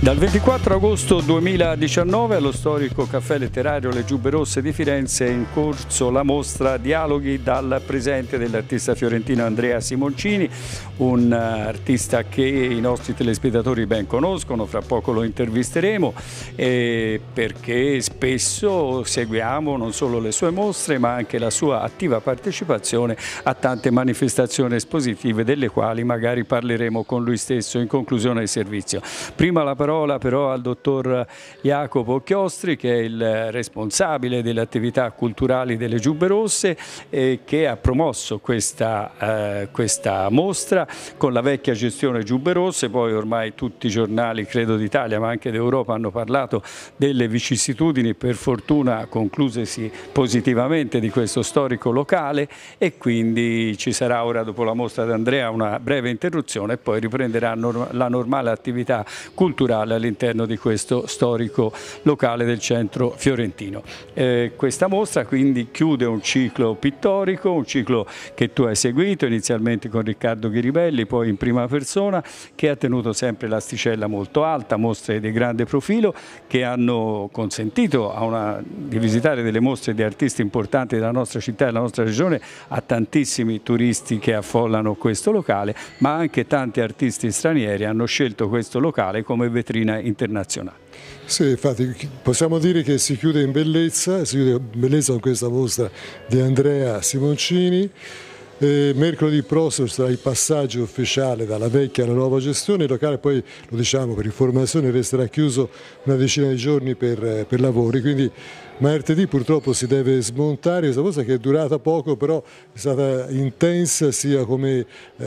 Dal 24 agosto 2019 allo storico caffè letterario Le Giubbe Rosse di Firenze è in corso la mostra Dialoghi dal presente dell'artista fiorentino Andrea Simoncini, un artista che i nostri telespettatori ben conoscono, fra poco lo intervisteremo, perché spesso seguiamo non solo le sue mostre ma anche la sua attiva partecipazione a tante manifestazioni espositive delle quali magari parleremo con lui stesso in conclusione del servizio. Prima la parola però al dottor Jacopo Chiostri, che è il responsabile delle attività culturali delle Giubbe Rosse e che ha promosso questa mostra con la vecchia gestione Giubbe Rosse. Poi ormai tutti i giornali, credo d'Italia ma anche d'Europa, hanno parlato delle vicissitudini, per fortuna conclusesi positivamente, di questo storico locale, e quindi ci sarà ora, dopo la mostra di Andrea, una breve interruzione e poi riprenderà la normale attività culturale all'interno di questo storico locale del centro fiorentino. Questa mostra quindi chiude un ciclo pittorico, un ciclo che tu hai seguito inizialmente con Riccardo Ghiribelli, poi in prima persona, che ha tenuto sempre l'asticella molto alta, mostre di grande profilo che hanno consentito di visitare delle mostre di artisti importanti della nostra città e della nostra regione a tantissimi turisti che affollano questo locale, ma anche tanti artisti stranieri hanno scelto questo locale come vetrina internazionale. Sì, infatti possiamo dire che si chiude in bellezza con questa mostra di Andrea Simoncini. Mercoledì prossimo sarà il passaggio ufficiale dalla vecchia alla nuova gestione. Il locale, poi lo diciamo per informazione, resterà chiuso una decina di giorni per lavori, quindi martedì purtroppo si deve smontare questa cosa che è durata poco, però è stata intensa sia come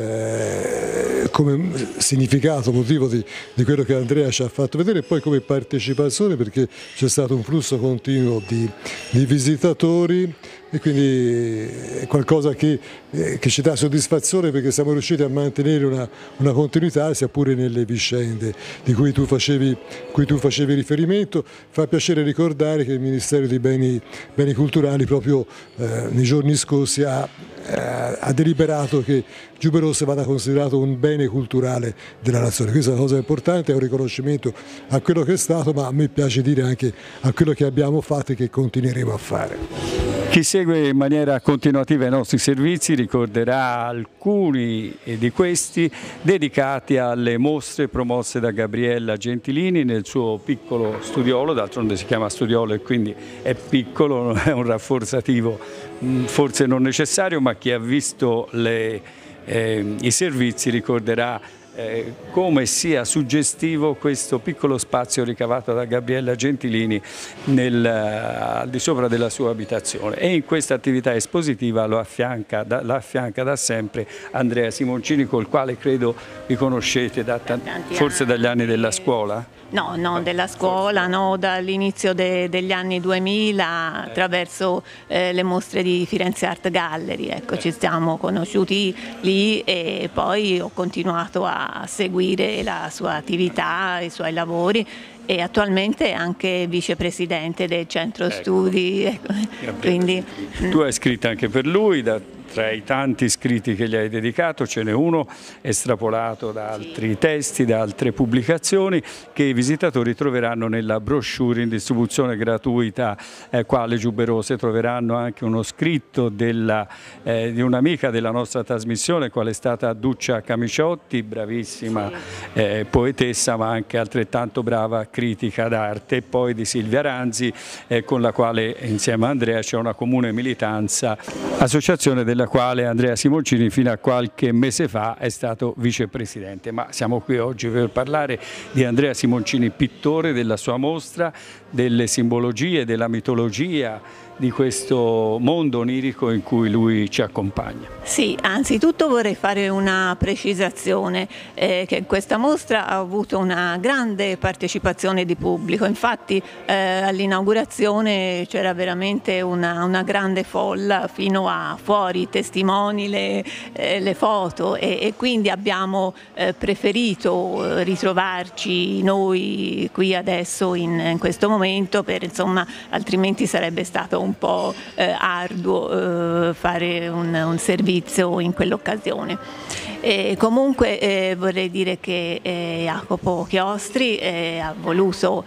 significato, motivo di quello che Andrea ci ha fatto vedere, e poi come partecipazione, perché c'è stato un flusso continuo di visitatori, e quindi è qualcosa che ci dà soddisfazione, perché siamo riusciti a mantenere una continuità sia pure nelle vicende di cui tu facevi riferimento. Fa piacere ricordare che il Ministero dei Beni Culturali proprio nei giorni scorsi ha deliberato che Giubbe Rosse vada considerato un bene culturale della nazione. Questa è una cosa importante, è un riconoscimento a quello che è stato, ma a me piace dire anche a quello che abbiamo fatto e che continueremo a fare. Chi segue in maniera continuativa i nostri servizi ricorderà alcuni di questi dedicati alle mostre promosse da Gabriella Gentilini nel suo piccolo studiolo, d'altronde si chiama studiolo e quindi è piccolo, non è un rafforzativo forse non necessario, ma chi ha visto i servizi ricorderà come sia suggestivo questo piccolo spazio ricavato da Gabriella Gentilini al di sopra della sua abitazione, e in questa attività espositiva la affianca da sempre Andrea Simoncini, col quale credo vi conoscete forse dagli anni della scuola? No, della scuola, no, dall'inizio degli anni 2000 attraverso le mostre di Firenze Art Gallery, ecco, ci siamo conosciuti lì e poi ho continuato a seguire la sua attività, i suoi lavori, e attualmente è anche vicepresidente del centro studi. Quindi, tu hai scritto anche per lui, tra i tanti scritti che gli hai dedicato ce n'è uno estrapolato da altri testi, da altre pubblicazioni che i visitatori troveranno nella brochure in distribuzione gratuita qua alle Giubbe Rosse. Troveranno anche uno scritto di un'amica della nostra trasmissione, qual è stata Duccia Camiciotti, bravissima poetessa ma anche altrettanto brava critica d'arte, e poi di Silvia Ranzi, con la quale insieme a Andrea c'è una comune militanza, associazione della quale Andrea Simoncini fino a qualche mese fa è stato vicepresidente. Ma siamo qui oggi per parlare di Andrea Simoncini, pittore, della sua mostra, delle simbologie, della mitologia di questo mondo onirico in cui lui ci accompagna. Sì, anzitutto vorrei fare una precisazione, che questa mostra ha avuto una grande partecipazione di pubblico. Infatti all'inaugurazione c'era veramente una grande folla, fino a fuori, testimoni, le foto, e quindi abbiamo preferito ritrovarci noi qui adesso in questo momento, insomma, altrimenti sarebbe stato un po' arduo fare un servizio in quell'occasione. Comunque vorrei dire che Jacopo Chiostri ha voluto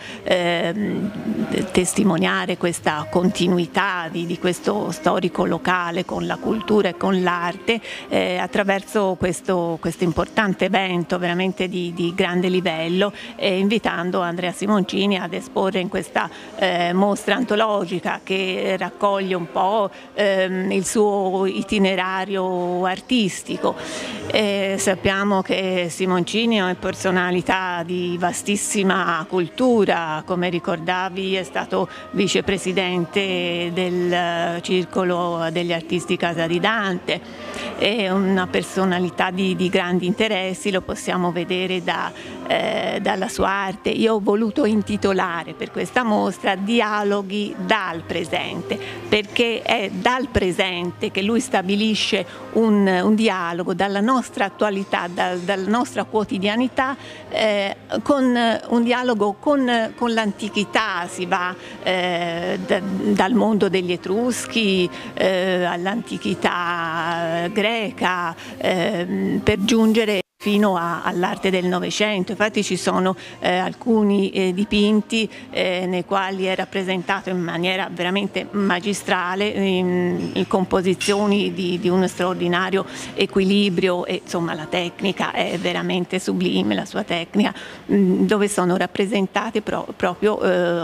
testimoniare questa continuità di questo storico locale con la cultura e con l'arte attraverso questo importante evento veramente di grande livello, invitando Andrea Simoncini ad esporre in questa mostra antologica che raccoglie un po' il suo itinerario artistico. Sappiamo che Simoncini è una personalità di vastissima cultura, come ricordavi è stato vicepresidente del Circolo degli Artisti Casa di Dante, è una personalità di grandi interessi, lo possiamo vedere dalla sua arte. Io ho voluto intitolare per questa mostra Dialoghi dal presente, perché è dal presente che lui stabilisce un dialogo dalla nostra attualità, dalla nostra quotidianità, con un dialogo con l'antichità. Si va dal mondo degli Etruschi all'antichità greca, per giungere fino all'arte del Novecento. Infatti ci sono alcuni dipinti nei quali è rappresentato in maniera veramente magistrale, in composizioni di uno straordinario equilibrio, e insomma la tecnica è veramente sublime, la sua tecnica, dove sono rappresentate proprio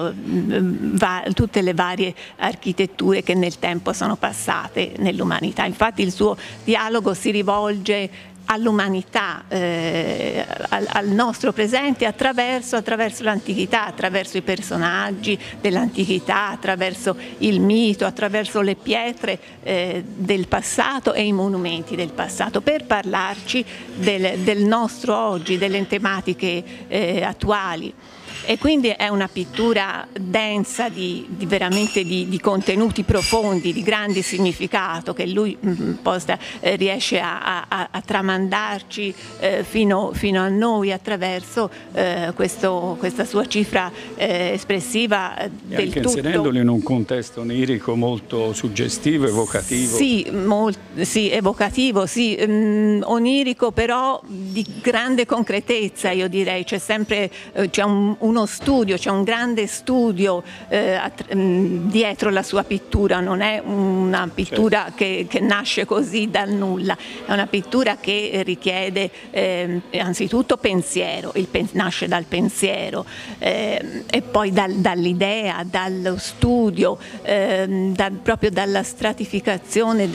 tutte le varie architetture che nel tempo sono passate nell'umanità. Infatti il suo dialogo si rivolge all'umanità, al nostro presente attraverso l'antichità, attraverso i personaggi dell'antichità, attraverso il mito, attraverso le pietre del passato e i monumenti del passato, per parlarci del nostro oggi, delle tematiche attuali. E quindi è una pittura densa veramente di contenuti profondi, di grande significato, che lui riesce a tramandarci fino a noi attraverso questa sua cifra espressiva del tutto. Inserendolo in un contesto onirico molto suggestivo, evocativo. Sì, evocativo, sì, onirico, però di grande concretezza, io direi. C'è sempre uno studio, c'è un grande studio dietro la sua pittura, non è una pittura che nasce così dal nulla, è una pittura che richiede anzitutto pensiero, nasce dal pensiero, e poi dall'idea, dallo studio, proprio dalla stratificazione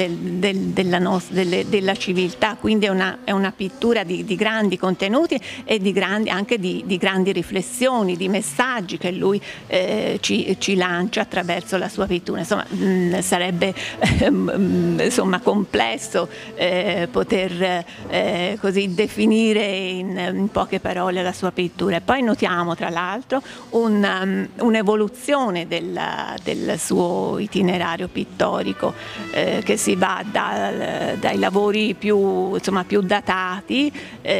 della civiltà. Quindi è una pittura di grandi contenuti e anche di grandi riflessioni, di messaggi che lui ci lancia attraverso la sua pittura. Insomma, sarebbe complesso poter così definire in poche parole la sua pittura. E poi notiamo tra l'altro un'evoluzione del suo itinerario pittorico, che si va dai lavori più datati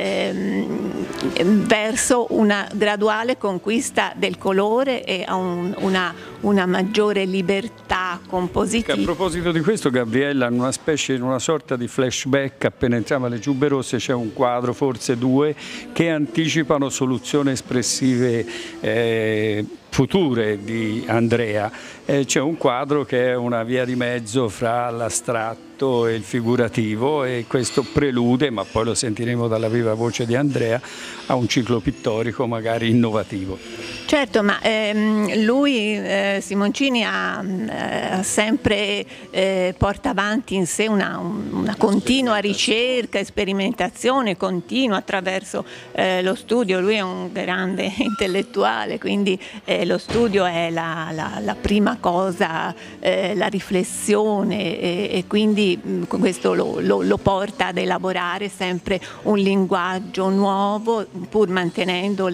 verso una graduale conquista del colore e a una maggiore libertà compositiva. A proposito di questo, Gabriella, in una sorta di flashback, appena entriamo alle Giubbe Rosse c'è un quadro, forse due, che anticipano soluzioni espressive future di Andrea. C'è un quadro che è una via di mezzo fra l'astratto e il figurativo, e questo prelude, ma poi lo sentiremo dalla viva voce di Andrea, a un ciclo pittorico magari innovativo. Certo, ma lui, Simoncini, sempre porta avanti in sé una continua ricerca, sperimentazione continua attraverso lo studio. Lui è un grande intellettuale, quindi lo studio è la prima cosa, la riflessione, e quindi questo lo porta ad elaborare sempre un linguaggio nuovo, pur mantenendo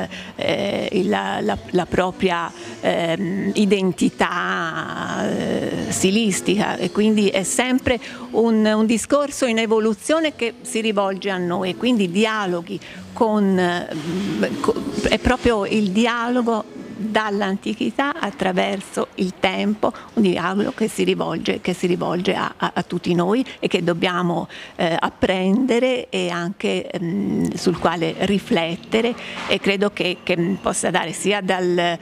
la propria identità stilistica, e quindi è sempre un discorso in evoluzione che si rivolge a noi, quindi dialoghi è proprio il dialogo dall'antichità attraverso il tempo, un dialogo che si rivolge a tutti noi e che dobbiamo apprendere e anche sul quale riflettere, e credo che possa dare sia dal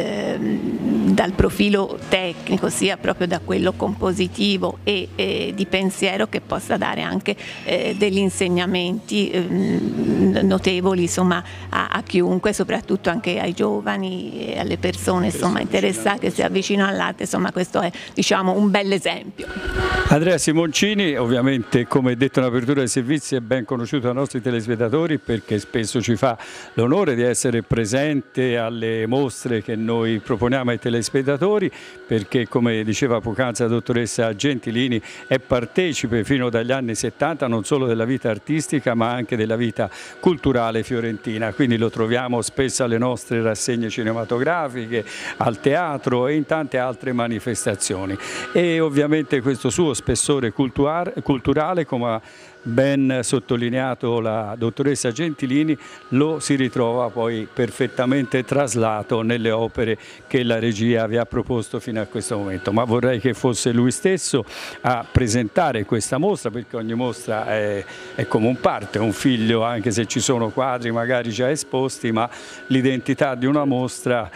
profilo tecnico sia proprio da quello compositivo e di pensiero, che possa dare anche degli insegnamenti notevoli, insomma, a chiunque, soprattutto anche ai giovani e alle persone, insomma, interessate che si avvicinano all'arte. Insomma, questo è, diciamo, un bel esempio. Andrea Simoncini, ovviamente, come detto in apertura dei servizi, è ben conosciuto dai nostri telespettatori perché spesso ci fa l'onore di essere presente alle mostre che noi proponiamo ai telespettatori, perché, come diceva poc'anzi la dottoressa Gentilini, è partecipe fino dagli anni 70 non solo della vita artistica ma anche della vita culturale fiorentina, quindi lo troviamo spesso alle nostre rassegne cinematografiche, al teatro e in tante altre manifestazioni, e ovviamente questo suo spessore culturale, come ha ben sottolineato la dottoressa Gentilini, lo si ritrova poi perfettamente traslato nelle opere che la regia vi ha proposto fino a questo momento. Ma vorrei che fosse lui stesso a presentare questa mostra, perché ogni mostra è come un parto, è un figlio, anche se ci sono quadri magari già esposti, ma l'identità di una mostra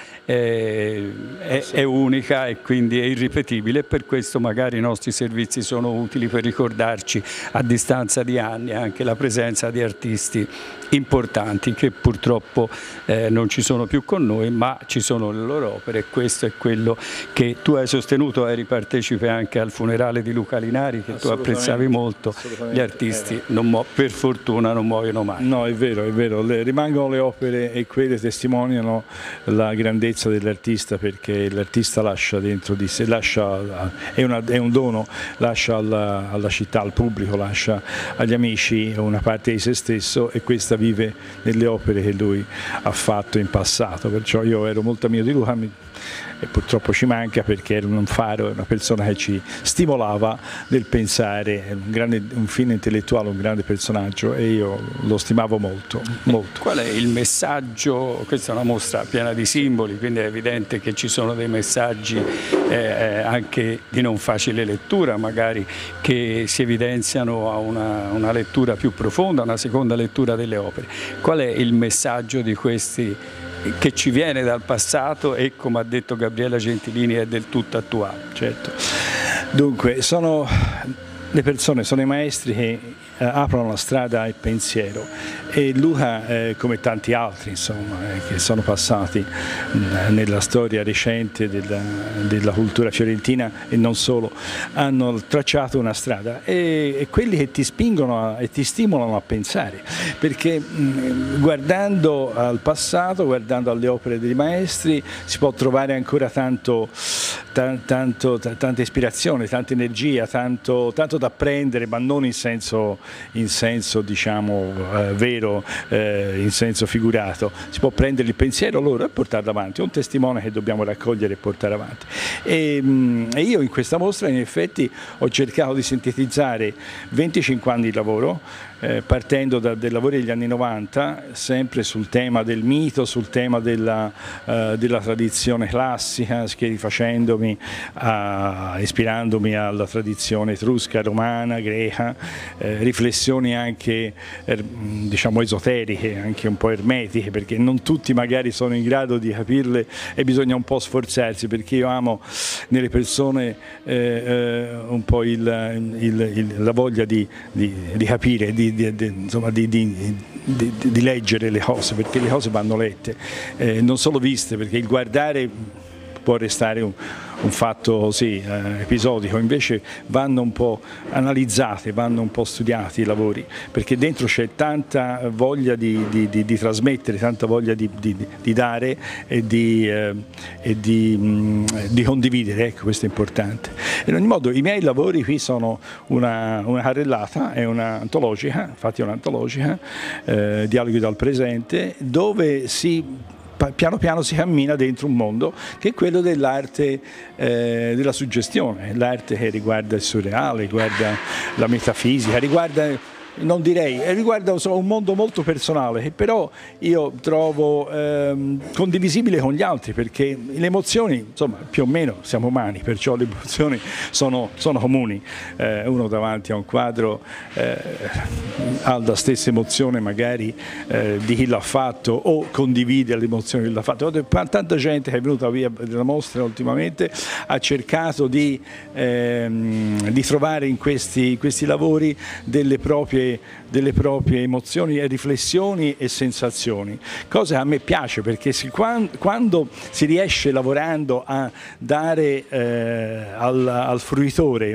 è unica e quindi è irripetibile, e per questo magari i nostri servizi sono utili per ricordarci a distanza di anni anche la presenza di artisti importanti che purtroppo non ci sono più con noi, ma ci sono le loro opere, e questo è quello che tu hai sostenuto. Eri partecipe anche al funerale di Luca Linari, che tu apprezzavi molto. Gli artisti per fortuna non muoiono mai. No, è vero, rimangono le opere, e quelle testimoniano la grandezza dell'artista, perché l'artista lascia dentro di sé, è un dono, lascia alla città, al pubblico, lascia agli amici una parte di se stesso, e questa vive nelle opere che lui ha fatto in passato. Perciò io ero molto amico di Luca e purtroppo ci manca, perché era un faro, una persona che ci stimolava nel pensare, un fine intellettuale, un grande personaggio, e io lo stimavo molto. Qual è il messaggio? Questa è una mostra piena di simboli, quindi è evidente che ci sono dei messaggi anche di non facile lettura, magari, che si evidenziano a una lettura più profonda, una seconda lettura delle opere. Qual è il messaggio di questi che ci viene dal passato e, come ha detto Gabriella Gentilini, è del tutto attuale? Certo. Dunque, sono le persone, sono i maestri che aprono la strada al pensiero, e Luca, come tanti altri, insomma, che sono passati nella storia recente della cultura fiorentina e non solo, hanno tracciato una strada, e quelli che ti spingono e ti stimolano a pensare, perché guardando al passato, guardando alle opere dei maestri, si può trovare ancora tanta ispirazione, tanta energia, tanto da apprendere, ma non in senso diciamo vero, in senso figurato. Si può prendere il pensiero loro e portarlo avanti, è un testimone che dobbiamo raccogliere e portare avanti. E io in questa mostra in effetti ho cercato di sintetizzare 25 anni di lavoro, partendo dai lavori degli anni 90, sempre sul tema del mito, sul tema della tradizione classica, rifacendomi, ispirandomi alla tradizione etrusca, romana, greca, riflessioni anche diciamo esoteriche, anche un po' ermetiche, perché non tutti magari sono in grado di capirle e bisogna un po' sforzarsi, perché io amo nelle persone un po' la voglia di capire, insomma, di leggere le cose, perché le cose vanno lette, non solo viste, perché il guardare può restare un fatto così episodico, invece vanno un po' analizzate, vanno un po' studiati i lavori, perché dentro c'è tanta voglia di trasmettere, tanta voglia di dare e di condividere, ecco, questo è importante. In ogni modo i miei lavori qui sono una carrellata, è un'antologica, infatti è un'antologica, dialoghi dal presente, dove piano piano si cammina dentro un mondo che è quello dell'arte della suggestione, l'arte che riguarda il surreale, riguarda la metafisica, riguarda non direi, riguarda un mondo molto personale che però io trovo condivisibile con gli altri, perché le emozioni, insomma, più o meno siamo umani, perciò le emozioni sono comuni. Uno davanti a un quadro ha la stessa emozione magari di chi l'ha fatto, o condivide l'emozione che l'ha fatto. Tanta gente che è venuta via dalla mostra ultimamente ha cercato di trovare in questi lavori delle proprie emozioni e riflessioni e sensazioni, cosa che a me piace, perché quando si riesce lavorando a dare al fruitore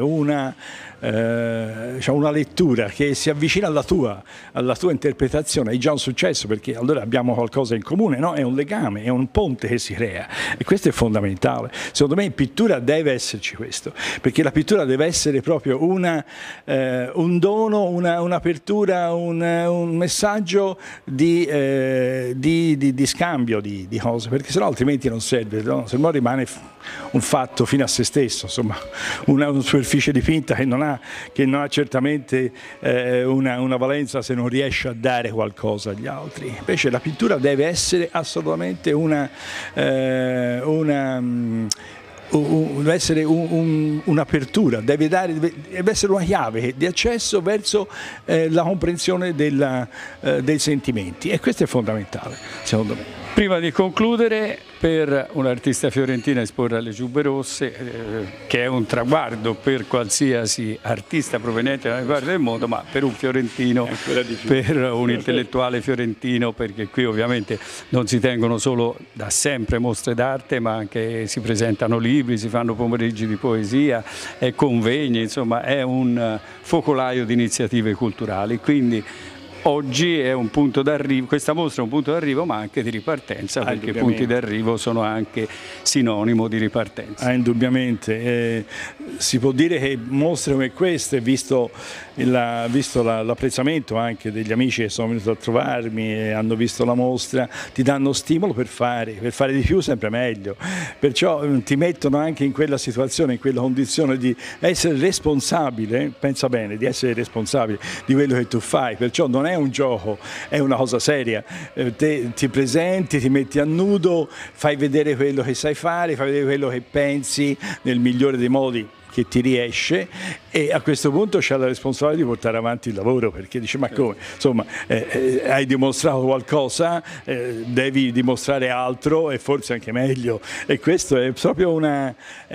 una lettura che si avvicina alla tua interpretazione, è già un successo, perché allora abbiamo qualcosa in comune, no? È un legame, è un ponte che si crea, e questo è fondamentale. Secondo me in pittura deve esserci questo, perché la pittura deve essere proprio un dono, un'apertura, un messaggio di scambio di cose, perché sennò altrimenti non serve, no? Se no rimane un fatto fino a se stesso, insomma, una superficie dipinta che non ha certamente una valenza se non riesce a dare qualcosa agli altri. Invece la pittura deve essere assolutamente deve essere un'apertura, deve essere una chiave di accesso verso la comprensione dei sentimenti, e questo è fondamentale, secondo me. Prima di concludere, per un'artista fiorentina esporre alle Giubbe Rosse, che è un traguardo per qualsiasi artista proveniente dalle parti del mondo, ma per un fiorentino, per un intellettuale fiorentino, perché qui ovviamente non si tengono solo da sempre mostre d'arte, ma anche si presentano libri, si fanno pomeriggi di poesia, convegni, insomma è un focolaio di iniziative culturali. Quindi oggi è un punto d'arrivo, questa mostra è un punto d'arrivo ma anche di ripartenza, perché i punti d'arrivo sono anche sinonimo di ripartenza. Indubbiamente, si può dire che mostre come queste, visto l'apprezzamento anche degli amici che sono venuti a trovarmi e hanno visto la mostra, ti danno stimolo per fare di più, sempre meglio, perciò ti mettono anche in quella situazione, in quella condizione di essere responsabile, pensa bene, di essere responsabile di quello che tu fai, perciò non è un gioco, è una cosa seria. Te ti presenti, ti metti a nudo, fai vedere quello che sai fare, fai vedere quello che pensi nel migliore dei modi che ti riesce, e a questo punto c'è la responsabilità di portare avanti il lavoro, perché dice ma come, insomma, hai dimostrato qualcosa, devi dimostrare altro e forse anche meglio, e questo è proprio una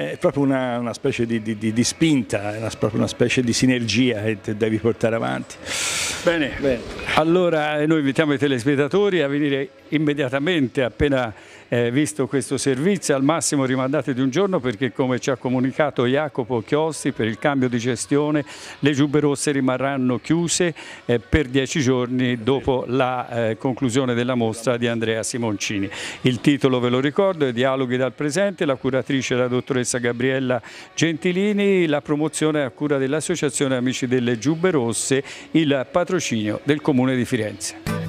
specie di spinta, proprio una specie di sinergia che devi portare avanti. Bene. Allora noi invitiamo i telespettatori a venire immediatamente appena visto questo servizio, al massimo rimandate di un giorno, perché come ci ha comunicato Jacopo Chiosti, per il cambio di gestione le Giubbe Rosse rimarranno chiuse per 10 giorni dopo la conclusione della mostra di Andrea Simoncini. Il titolo, ve lo ricordo, è Dialoghi dal presente, la curatrice è la dottoressa Gabriella Gentilini, la promozione è a cura dell'Associazione Amici delle Giubbe Rosse, il patrocinio del Comune di Firenze.